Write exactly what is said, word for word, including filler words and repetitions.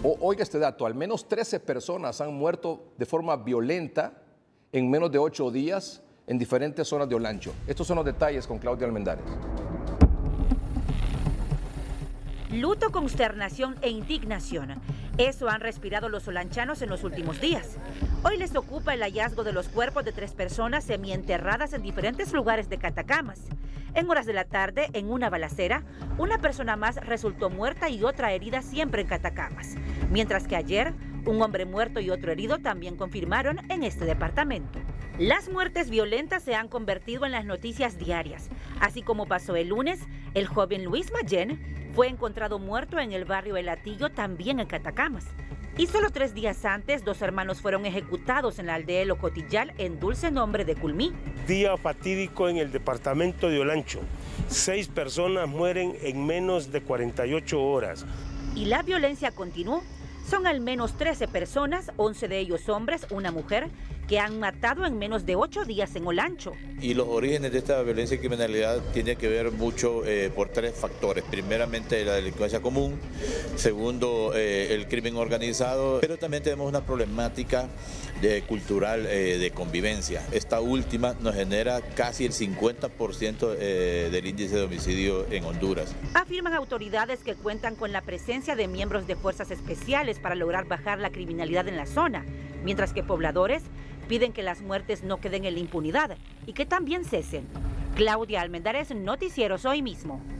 O, oiga este dato, al menos trece personas han muerto de forma violenta en menos de ocho días en diferentes zonas de Olancho. Estos son los detalles con Claudia Almendares. Luto, consternación e indignación. Eso han respirado los olanchanos en los últimos días. Hoy les ocupa el hallazgo de los cuerpos de tres personas semienterradas en diferentes lugares de Catacamas. En horas de la tarde, en una balacera, una persona más resultó muerta y otra herida siempre en Catacamas. Mientras que ayer, un hombre muerto y otro herido también confirmaron en este departamento. Las muertes violentas se han convertido en las noticias diarias. Así como pasó el lunes, el joven Luis Mayén fue encontrado muerto en el barrio El Hatillo, también en Catacamas. Y solo tres días antes, dos hermanos fueron ejecutados en la aldea de Locotillal, en dulce nombre de Culmí. Día fatídico en el departamento de Olancho. Seis personas mueren en menos de cuarenta y ocho horas. Y la violencia continuó. Son al menos trece personas, once de ellos hombres, una mujer, que han matado en menos de ocho días en Olancho. Y los orígenes de esta violencia y criminalidad tienen que ver mucho eh, por tres factores. Primeramente, la delincuencia común. Segundo, eh, el crimen organizado. Pero también tenemos una problemática de, cultural eh, de convivencia. Esta última nos genera casi el cincuenta por ciento eh, del índice de homicidio en Honduras. Afirman autoridades que cuentan con la presencia de miembros de fuerzas especiales para lograr bajar la criminalidad en la zona, mientras que pobladores piden que las muertes no queden en la impunidad y que también cesen. Claudia Almendares, Noticieros Hoy Mismo.